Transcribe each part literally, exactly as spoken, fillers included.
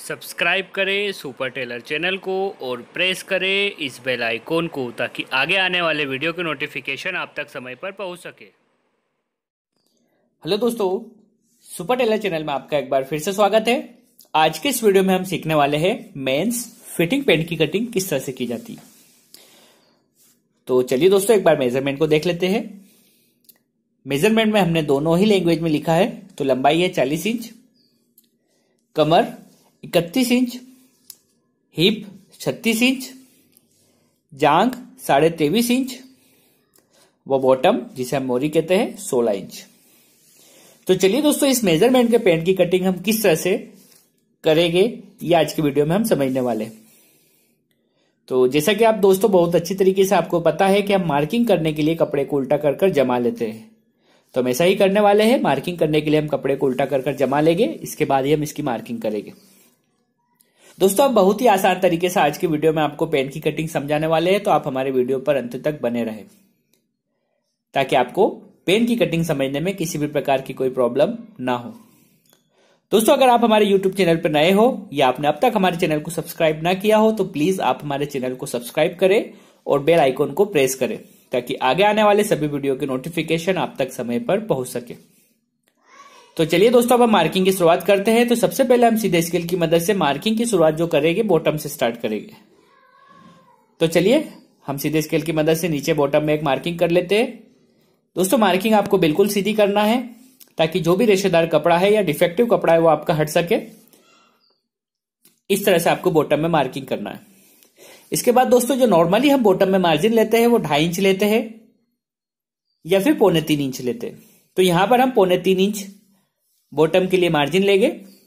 Subscribe करें super Taylor channel को और प्रेस करें इस बेल आइकॉन को ताकि आगे आने वाले वीडियो के नोटिफिकेशन आप तक समय पर पहुंच सके। हेलो दोस्तों, सुपर टेलर चैनल में आपका एक बार फिर से स्वागत है। आज के इस वीडियो में हम सीखने वाले हैं मेंस फिटिंग पैंट की कटिंग किस तरह से की जाती है। तो चलिए दोस्तों एक बार मेजरमेंट को देख लेते हैं। मेजरमेंट में हमने दोनों ही लैंग्वेज में लिखा है। तो लंबाई है चालीस इंच, कमर इकतीस इंच, हिप छत्तीस इंच, जांग साढ़े तेईस इंच, वो बॉटम जिसे हम मोरी कहते हैं सोलह इंच। तो चलिए दोस्तों इस मेजरमेंट के पैंट की कटिंग हम किस तरह से करेंगे ये आज की वीडियो में हम समझने वाले हैं। तो जैसा कि आप दोस्तों बहुत अच्छी तरीके से आपको पता है कि हम मार्किंग करने के लिए कपड़े को उल्टा कर कर जमा लेते हैं। तो हम ऐसा ही करने वाले हैं। मार्किंग करने के लिए हम कपड़े को उल्टा कर कर जमा लेंगे, इसके बाद ही हम इसकी मार्किंग करेंगे। दोस्तों अब बहुत ही आसान तरीके से आज की वीडियो में आपको पैंट की कटिंग समझाने वाले हैं, तो आप हमारे वीडियो पर अंत तक बने रहें ताकि आपको पैंट की कटिंग समझने में किसी भी प्रकार की कोई प्रॉब्लम ना हो। दोस्तों अगर आप हमारे यूट्यूब चैनल पर नए हो या आपने अब तक हमारे चैनल को सब्सक्राइब ना किया हो तो प्लीज आप हमारे चैनल को सब्सक्राइब करें और बेल आइकॉन को प्रेस करें ताकि आगे आने वाले सभी वीडियो के नोटिफिकेशन आप तक समय पर पहुंच सके। तो चलिए दोस्तों अब हम मार्किंग की शुरुआत करते हैं। तो सबसे पहले हम सीधे स्केल की मदद से मार्किंग की शुरुआत जो करेंगे बॉटम से स्टार्ट करेंगे। तो चलिए हम सीधे स्केल की मदद से नीचे बॉटम में एक मार्किंग कर लेते हैं। दोस्तों मार्किंग आपको बिल्कुल सीधी करना है ताकि जो भी रेशेदार कपड़ा है या डिफेक्टिव कपड़ा है वो आपका हट सके। इस तरह से आपको बॉटम में मार्किंग करना है। इसके बाद दोस्तों जो नॉर्मली हम बॉटम में मार्जिन लेते हैं वो ढाई इंच लेते हैं या फिर पौने तीन इंच लेते हैं। तो यहां पर हम पौने तीन इंच बॉटम के लिए मार्जिन लेंगे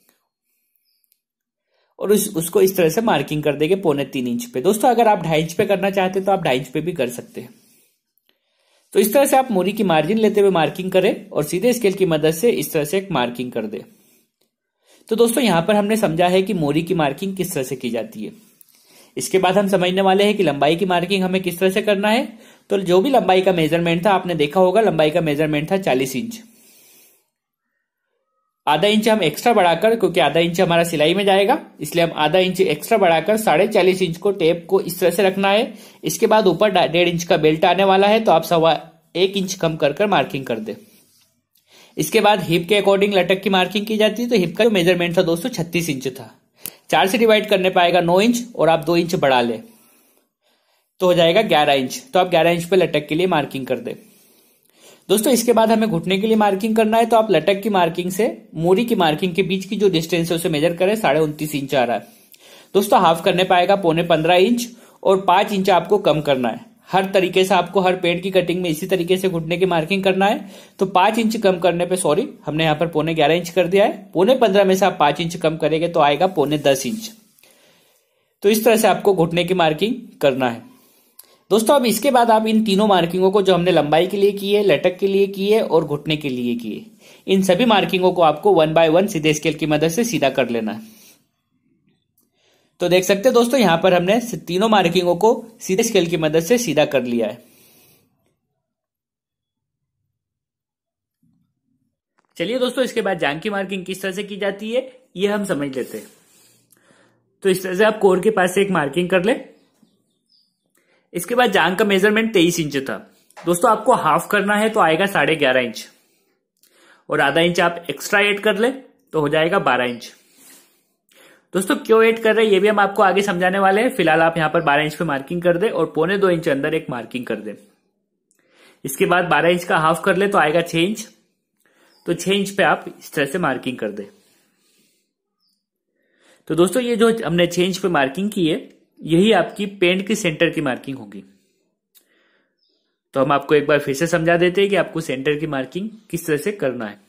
और उस, उसको इस तरह से मार्किंग कर देंगे पौने तीन इंच पे। दोस्तों अगर आप ढाई इंच पे करना चाहते हैं तो आप ढाई इंच पे भी कर सकते हैं। तो इस तरह से आप मोरी की मार्जिन लेते हुए मार्किंग करें और सीधे स्केल की मदद से इस तरह से एक मार्किंग कर दे। तो दोस्तों यहां पर हमने समझा है कि मोरी की मार्किंग किस तरह से की जाती है। इसके बाद हम समझने वाले हैं कि लंबाई की मार्किंग हमें किस तरह से करना है। तो जो भी लंबाई का मेजरमेंट था आपने देखा होगा, लंबाई का मेजरमेंट था चालीस इंच। आधा इंच हम एक्स्ट्रा बढ़ाकर, क्योंकि आधा इंच हमारा सिलाई में जाएगा इसलिए हम आधा इंच एक्स्ट्रा बढ़ाकर साढ़े चालीस इंच को टेप को इस तरह से रखना है। इसके बाद ऊपर डेढ़ इंच का बेल्ट आने वाला है तो आप सवा एक इंच कम कर कर मार्किंग कर दे। इसके बाद हिप के अकॉर्डिंग लटक की मार्किंग की जाती है। तो हिप का जो मेजरमेंट था दोस्तों छत्तीस इंच था। चार से डिवाइड करने पाएगा नौ इंच और आप दो इंच बढ़ा ले तो हो जाएगा ग्यारह इंच। तो आप ग्यारह इंच पे लटक के लिए मार्किंग कर दे। दोस्तों इसके बाद हमें घुटने के लिए मार्किंग करना है। तो आप लटक की मार्किंग से मोरी की मार्किंग के बीच की जो डिस्टेंस है उसे मेजर करें। साढ़े उनतीस इंच आ रहा है। दोस्तों हाफ करने पाएगा पौने पंद्रह इंच और पांच इंच आपको कम करना है। हर तरीके से आपको हर पैंट की कटिंग में इसी तरीके से घुटने की मार्किंग करना है। तो पांच इंच कम करने पे, सॉरी हमने यहां पर पौने ग्यारह इंच कर दिया है। पौने पंद्रह में से आप पांच इंच कम करेंगे तो आएगा पौने दस इंच। तो इस तरह से आपको घुटने की मार्किंग करना है। दोस्तों अब इसके बाद आप इन तीनों मार्किंगों को जो हमने लंबाई के लिए की है, लटक के लिए की है और घुटने के लिए की है, इन सभी मार्किंगों को आपको वन बाय वन सीधे स्केल की मदद से सीधा कर लेना है। तो देख सकते हैं दोस्तों यहां पर हमने तीनों मार्किंगों को सीधे स्केल की मदद से सीधा कर लिया है। चलिए दोस्तों इसके बाद जांग की मार्किंग किस तरह से की जाती है ये हम समझ लेते हैं। तो इस तरह से आप कोर के पास से एक मार्किंग कर ले। इसके बाद जांग का मेजरमेंट तेईस इंच था। दोस्तों आपको हाफ करना है तो आएगा साढ़े ग्यारह इंच और आधा इंच आप एक्स्ट्रा ऐड कर ले तो हो जाएगा बारह इंच। दोस्तों क्यों ऐड कर रहे हैं ये भी हम आपको आगे समझाने वाले हैं। फिलहाल आप यहां पर बारह इंच पे मार्किंग कर दे और पौने दो इंच अंदर एक मार्किंग कर दे। इसके बाद बारह इंच का हाफ कर ले तो आएगा छह इंच। तो छह इंच पे आप इस तरह से मार्किंग कर दे। तो दोस्तों ये जो हमने छह इंच पे मार्किंग की है यही आपकी पैंट की सेंटर की मार्किंग होगी। तो हम आपको एक बार फिर से समझा देते हैं कि आपको सेंटर की मार्किंग किस तरह से करना है।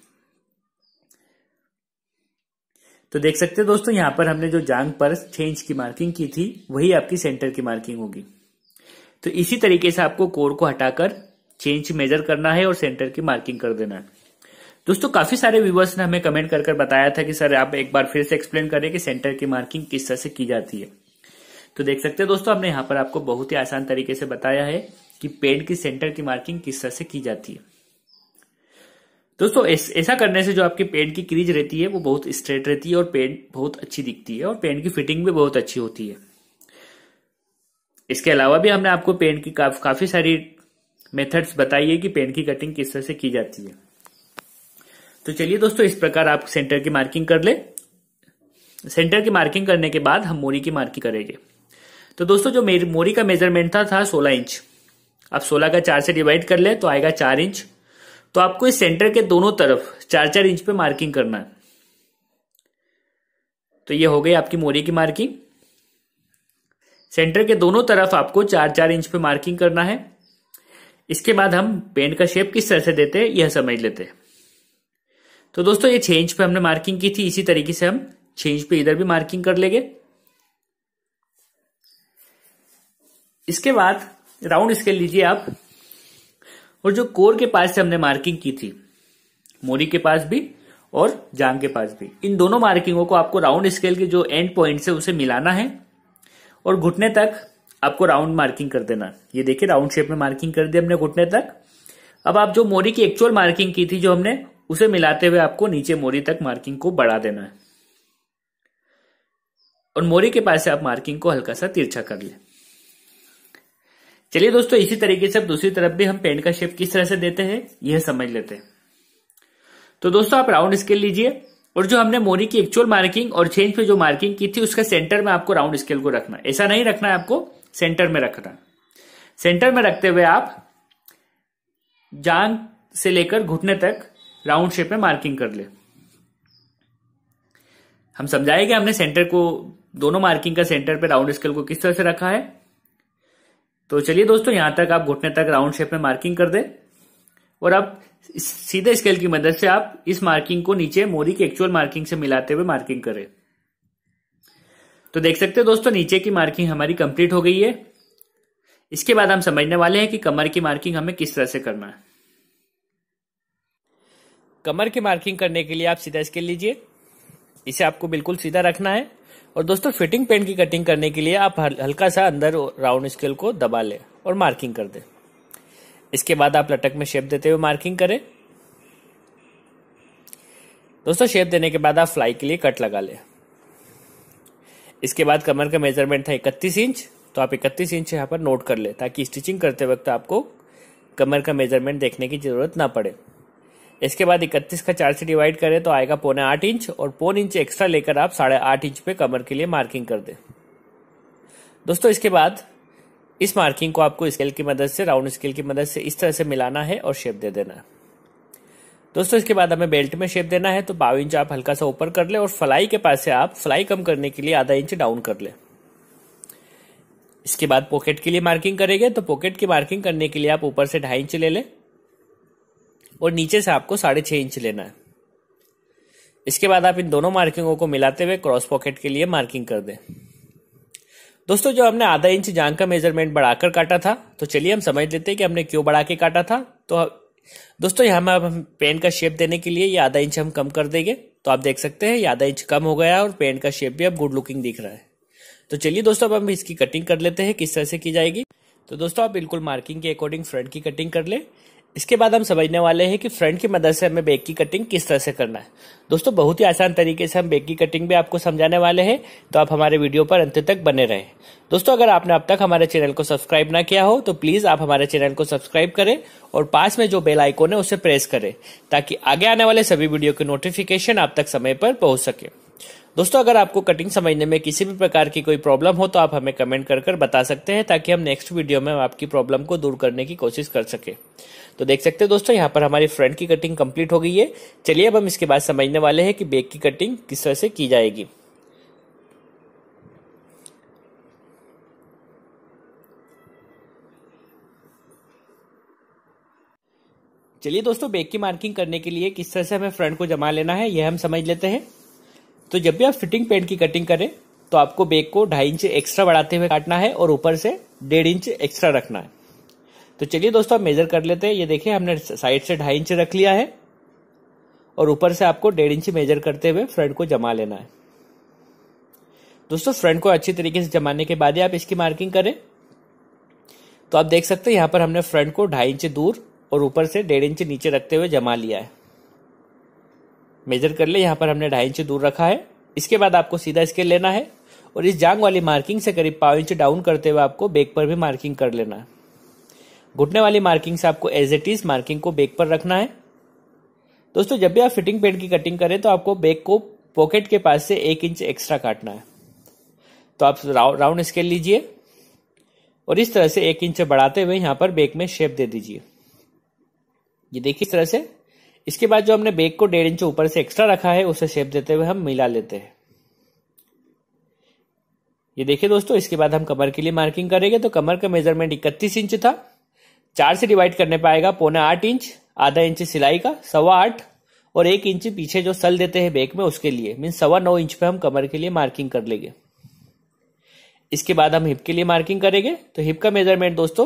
तो देख सकते हैं दोस्तों यहां पर हमने जो जांग पर छह इंच की मार्किंग की थी वही आपकी सेंटर की मार्किंग होगी। तो इसी तरीके से आपको कोर को हटाकर छह इंच मेजर करना है और सेंटर की मार्किंग कर देना है। दोस्तों काफी सारे व्यूअर्स ने हमें कमेंट कर कर बताया था कि सर आप एक बार फिर से एक्सप्लेन करें कि सेंटर की मार्किंग किस तरह से की जाती है। तो देख सकते हैं दोस्तों हमने यहां पर आपको बहुत ही आसान तरीके से बताया है कि पैंट की सेंटर की मार्किंग किस तरह से की जाती है। दोस्तों ऐसा करने से जो आपकी पेंट की क्रीज रहती है वो बहुत स्ट्रेट रहती है और पेंट बहुत अच्छी दिखती है और पेंट की फिटिंग भी बहुत अच्छी होती है। इसके अलावा भी हमने आपको पेंट की काफ, काफी सारी मेथड्स बताई है कि पेंट की कटिंग किस तरह से की जाती है। तो चलिए दोस्तों, इस प्रकार आप सेंटर की मार्किंग कर ले। सेंटर की मार्किंग करने के बाद हम मोरी की मार्किंग करेंगे। तो दोस्तों जो मेरी मोरी का मेजरमेंट था था सोलह इंच। आप सोलह का चार से डिवाइड कर ले तो आएगा चार इंच। तो आपको इस सेंटर के दोनों तरफ चार चार इंच पे मार्किंग करना है। तो ये हो गई आपकी मोरी की मार्किंग। सेंटर के दोनों तरफ आपको चार चार इंच पे मार्किंग करना है। इसके बाद हम पेंट का शेप किस तरह से देते हैं यह समझ लेते हैं। तो दोस्तों ये छह इंच पे हमने मार्किंग की थी, इसी तरीके से हम छह इंच पे इधर भी मार्किंग कर लेंगे। इसके बाद राउंड स्केल लीजिए आप, और जो कोर के पास से हमने मार्किंग की थी, मोरी के पास भी और जांग के पास भी, इन दोनों मार्किंगों को आपको राउंड स्केल के जो एंड पॉइंट है उसे मिलाना है और घुटने तक आपको राउंड मार्किंग कर देना। ये देखिए राउंड शेप में मार्किंग कर दी हमने घुटने तक। अब आप जो मोरी की एक्चुअल मार्किंग की थी जो हमने, उसे मिलाते हुए आपको नीचे मोरी तक मार्किंग को बढ़ा देना है और मोरी के पास से आप मार्किंग को हल्का सा तिरछा कर ले। चलिए दोस्तों, इसी तरीके से अब दूसरी तरफ भी हम पेंट का शेप किस तरह से देते हैं यह समझ लेते हैं। तो दोस्तों आप राउंड स्केल लीजिए और जो हमने मोरी की एक्चुअल मार्किंग और छह इंच पे जो मार्किंग की थी उसका सेंटर में आपको राउंड स्केल को रखना है। ऐसा नहीं रखना है, आपको सेंटर में रखना। सेंटर में रखते हुए आप जांग से लेकर घुटने तक राउंड शेप में मार्किंग कर ले। हम समझाएंगे हमने सेंटर को, दोनों मार्किंग का सेंटर पे राउंड स्केल को किस तरह से रखा है। तो चलिए दोस्तों, यहां तक आप घुटने तक राउंड शेप में मार्किंग कर दे और अब सीधे स्केल की मदद से आप इस मार्किंग को नीचे मोरी की एक्चुअल मार्किंग से मिलाते हुए मार्किंग करें। तो देख सकते हैं दोस्तों, नीचे की मार्किंग हमारी कंप्लीट हो गई है। इसके बाद हम समझने वाले हैं कि कमर की मार्किंग हमें किस तरह से करना है। कमर की मार्किंग करने के लिए आप सीधा स्केल लीजिए, इसे आपको बिल्कुल सीधा रखना है और दोस्तों फिटिंग पेंट की कटिंग करने के लिए आप हल्का सा अंदर राउंड स्केल को दबा लें और मार्किंग कर दें। इसके बाद आप लटक में शेप देते हुए मार्किंग करें। दोस्तों शेप देने के बाद आप फ्लाई के लिए कट लगा लें। इसके बाद कमर का मेजरमेंट था इकतीस इंच, तो आप इकतीस इंच यहाँ पर नोट कर ले ताकि स्टिचिंग करते वक्त आपको कमर का मेजरमेंट देखने की जरूरत ना पड़े। इसके बाद इकतीस का चार से डिवाइड करें तो आएगा पौने आठ इंच और पौन इंच एक्स्ट्रा लेकर आप साढ़े आठ इंच पे कमर के लिए मार्किंग कर दें। दोस्तों इसके बाद इस मार्किंग को आपको स्केल की मदद से, राउंड स्केल की मदद से इस तरह से मिलाना है और शेप दे देना है। दोस्तों इसके बाद हमें बेल्ट में शेप देना है, तो बारह इंच आप हल्का सा ऊपर कर ले और फ्लाई के पास से आप फ्लाई कम करने के लिए आधा इंच डाउन कर ले। इसके बाद पॉकेट के लिए मार्किंग करेंगे, तो पॉकेट की मार्किंग करने के लिए आप ऊपर से ढाई इंच ले ले और नीचे से आपको साढ़े छह इंच लेना है। इसके बाद आप इन दोनों मार्किंगों को मिलाते हुए क्रॉस पॉकेट के लिए मार्किंग कर दें। दोस्तों जो हमने आधा इंच जांग का मेजरमेंट बढ़ाकर काटा था, तो चलिए हम समझ लेते हैं कि हमने क्यों बढ़ा के काटा था। तो दोस्तों यहाँ में हम पेन का शेप देने के लिए ये आधा इंच हम कम कर देंगे, तो आप देख सकते हैं ये आधा इंच कम हो गया और पेन का शेप भी अब गुड लुकिंग दिख रहा है। तो चलिए दोस्तों अब हम इसकी कटिंग कर लेते हैं किस तरह से की जाएगी। तो दोस्तों आप बिल्कुल मार्किंग के अकॉर्डिंग फ्रंट की कटिंग कर ले। इसके बाद हम समझने वाले हैं कि फ्रंट की मदद से हमें बैक की कटिंग किस तरह से करना है। दोस्तों बहुत ही आसान तरीके से हम बैक की कटिंग भी आपको समझाने वाले हैं, तो आप हमारे वीडियो पर अंत तक बने रहें। दोस्तों अगर आपने अब तक हमारे चैनल को सब्सक्राइब ना किया हो तो प्लीज आप हमारे चैनल को सब्सक्राइब करें और पास में जो बेल आइकॉन है उसे प्रेस करें ताकि आगे आने वाले सभी वीडियो के नोटिफिकेशन आप तक समय पर पहुंच सके। दोस्तों अगर आपको कटिंग समझने में किसी भी प्रकार की कोई प्रॉब्लम हो तो आप हमें कमेंट कर कर बता सकते हैं ताकि हम नेक्स्ट वीडियो में आपकी प्रॉब्लम को दूर करने की कोशिश कर सके। तो देख सकते हैं दोस्तों यहाँ पर हमारी फ्रंट की कटिंग कंप्लीट हो गई है। चलिए अब हम इसके बाद समझने वाले हैं कि बैक की कटिंग किस तरह से की जाएगी। चलिए दोस्तों बैक की मार्किंग करने के लिए किस तरह से हमें फ्रंट को जमा लेना है यह हम समझ लेते हैं। तो जब भी आप फिटिंग पेंट की कटिंग करें तो आपको बैक को ढाई इंच एक्स्ट्रा बढ़ाते हुए काटना है और ऊपर से डेढ़ इंच एक्स्ट्रा रखना है। तो चलिए दोस्तों आप मेजर कर लेते हैं। ये देखिए हमने साइड से ढाई इंच रख लिया है और ऊपर से आपको डेढ़ इंच मेजर करते हुए फ्रंट को जमा लेना है। दोस्तों फ्रंट को अच्छी तरीके से जमाने के बाद ही आप इसकी मार्किंग करें। तो आप देख सकते हैं यहाँ पर हमने फ्रंट को ढाई इंच दूर और ऊपर से डेढ़ इंच नीचे रखते हुए जमा लिया है। मेजर कर ले। यहाँ पर हमने ढाई इंच दूर रखा है। इसके बाद आपको सीधा स्केल लेना है और इस जांग वाली मार्किंग से करीब पाव इंच डाउन करते हुए आपको बैक पर भी मार्किंग कर लेना है। घुटने वाली मार्किंग से आपको एज इट इज मार्किंग को बैक पर रखना है। दोस्तों जब भी आप फिटिंग पैंट की कटिंग करें तो आपको बैक को पॉकेट के पास से एक इंच एक्स्ट्रा काटना है। तो आप राउंड स्केल लीजिए और इस तरह से एक इंच बढ़ाते हुए यहां पर बैक में शेप दे दीजिए। ये देखिए इस तरह से। इसके बाद जो हमने बैक को डेढ़ इंच ऊपर से एक्स्ट्रा रखा है उसे शेप देते हुए हम मिला लेते हैं। ये देखिए दोस्तों, इसके बाद हम कमर के लिए मार्किंग करेंगे। तो कमर का मेजरमेंट इकतीस इंच था। चार से डिवाइड करने पाएगा पौने आठ इंच, आधा इंच सिलाई का, सवा आठ और एक इंच पीछे जो सल देते हैं बैक में उसके लिए, मीन सवा नौ इंच पे हम कमर के लिए मार्किंग कर लेंगे। इसके बाद हम हिप के लिए मार्किंग करेंगे। तो हिप का मेजरमेंट दोस्तों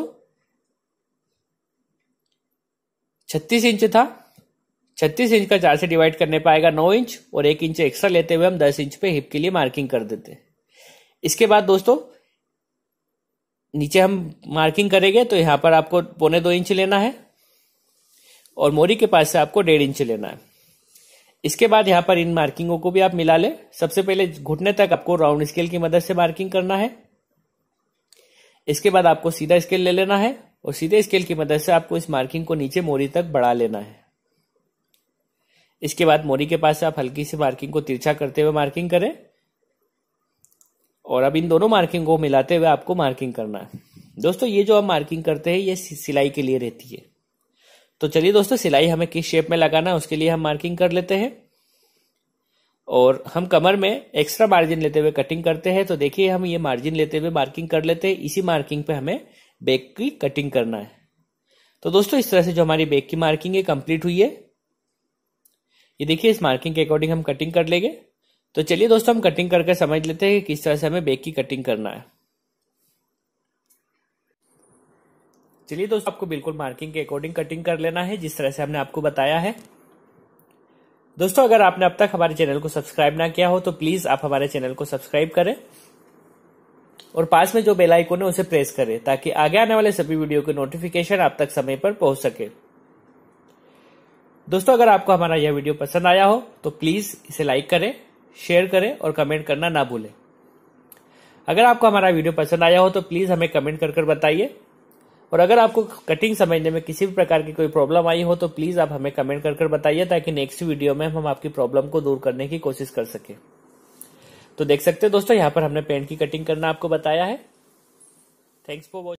छत्तीस इंच था। छत्तीस इंच का चार से डिवाइड करने पाएगा नौ इंच और एक इंच एक्स्ट्रा लेते हुए हम दस इंच पे हिप के लिए मार्किंग कर देते हैं। इसके बाद दोस्तों नीचे हम मार्किंग करेंगे। तो यहां पर आपको पौने दो इंच लेना है और मोरी के पास से आपको डेढ़ इंच लेना है। इसके बाद यहां पर इन मार्किंगों को भी आप मिला ले। सबसे पहले घुटने तक आपको राउंड स्केल की मदद से मार्किंग करना है। इसके बाद आपको सीधा स्केल ले लेना है और सीधे स्केल की मदद से आपको इस मार्किंग को नीचे मोरी तक बढ़ा लेना है। इसके बाद मोरी के पास से आप हल्की सी मार्किंग को तिरछा करते हुए मार्किंग करें और अब इन दोनों मार्किंग को मिलाते हुए आपको मार्किंग करना है। दोस्तों ये जो हम मार्किंग करते हैं ये सिलाई के लिए रहती है। तो चलिए दोस्तों, सिलाई हमें किस शेप में लगाना है उसके लिए हम मार्किंग कर लेते हैं और हम कमर में एक्स्ट्रा मार्जिन लेते हुए कटिंग करते हैं। तो देखिए हम ये मार्जिन लेते हुए मार्किंग कर लेते हैं। इसी मार्किंग पे हमें बैक की कटिंग करना है। तो दोस्तों इस तरह से जो हमारी बैक की मार्किंग है कंप्लीट हुई है। ये देखिए इस मार्किंग के अकॉर्डिंग हम कटिंग कर लेंगे। तो चलिए दोस्तों हम कटिंग करके समझ लेते हैं कि किस तरह से हमें बैक की कटिंग करना है। चलिए दोस्तों, आपको बिल्कुल मार्किंग के अकॉर्डिंग कटिंग कर लेना है जिस तरह से हमने आपको बताया है। दोस्तों अगर आपने अब तक हमारे चैनल को सब्सक्राइब ना किया हो तो प्लीज आप हमारे चैनल को सब्सक्राइब करें और पास में जो बेल आइकन है उसे प्रेस करें ताकि आगे आने वाले सभी वीडियो के नोटिफिकेशन आप तक समय पर पहुंच सके। दोस्तों अगर आपको हमारा यह वीडियो पसंद आया हो तो प्लीज इसे लाइक करें, शेयर करें और कमेंट करना ना भूलें। अगर आपको हमारा वीडियो पसंद आया हो तो प्लीज हमें कमेंट कर कर बताइए और अगर आपको कटिंग समझने में किसी भी प्रकार की कोई प्रॉब्लम आई हो तो प्लीज आप हमें कमेंट कर कर बताइए ताकि नेक्स्ट वीडियो में हम आपकी प्रॉब्लम को दूर करने की कोशिश कर सके। तो देख सकते हैं दोस्तों यहाँ पर हमने पैंट की कटिंग करना आपको बताया है। Thanks for watching.